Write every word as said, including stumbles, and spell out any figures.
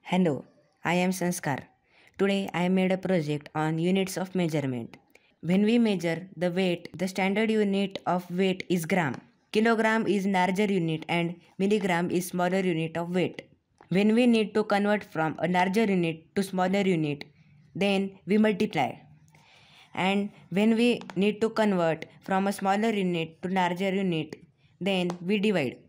Hello, I am Sanskar. Today I made a project on units of measurement. When we measure the weight, the standard unit of weight is gram. Kilogram is larger unit and milligram is smaller unit of weight. When we need to convert from a larger unit to smaller unit, then we multiply. And when we need to convert from a smaller unit to larger unit, then we divide.